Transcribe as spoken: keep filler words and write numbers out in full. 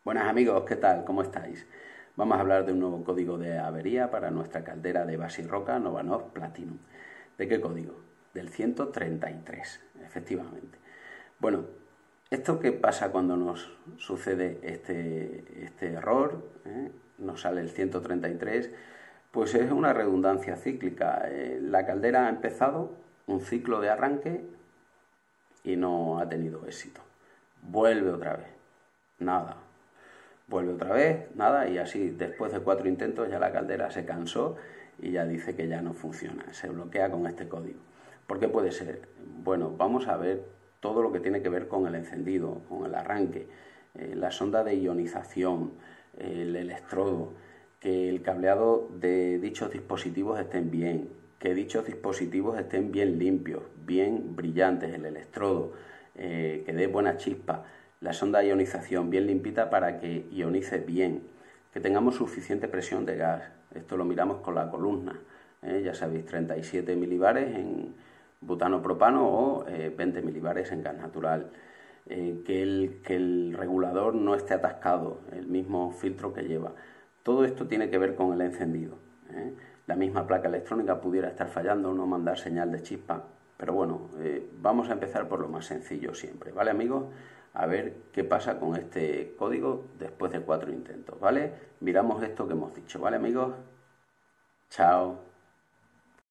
Buenas amigos, ¿qué tal? ¿Cómo estáis? Vamos a hablar de un nuevo código de avería para nuestra caldera de Basirroca Novanov Platinum. ¿De qué código? Del ciento treinta y tres, efectivamente. Bueno, ¿esto qué pasa cuando nos sucede este, este error? ¿eh? Nos sale el ciento treinta y tres, pues es una redundancia cíclica. Eh, la caldera ha empezado un ciclo de arranque y no ha tenido éxito. Vuelve otra vez. Nada, vuelve otra vez, nada, y así después de cuatro intentos ya la caldera se cansó y ya dice que ya no funciona, se bloquea con este código. ¿Por qué puede ser? Bueno, vamos a ver todo lo que tiene que ver con el encendido, con el arranque, eh, la sonda de ionización, eh, el electrodo, que el cableado de dichos dispositivos estén bien, que dichos dispositivos estén bien limpios, bien brillantes, el electrodo, eh, que dé buena chispa, la sonda de ionización bien limpita para que ionice bien, que tengamos suficiente presión de gas. Esto lo miramos con la columna, ¿eh? Ya sabéis, treinta y siete milibares en butano propano o eh, veinte milibares en gas natural. Eh, que, el, que el regulador no esté atascado, el mismo filtro que lleva. Todo esto tiene que ver con el encendido. ¿eh? La misma placa electrónica pudiera estar fallando o no mandar señal de chispa. Pero bueno, eh, vamos a empezar por lo más sencillo siempre, ¿vale amigos? A ver qué pasa con este código después de cuatro intentos, ¿vale? Miramos esto que hemos dicho, ¿vale amigos? Chao.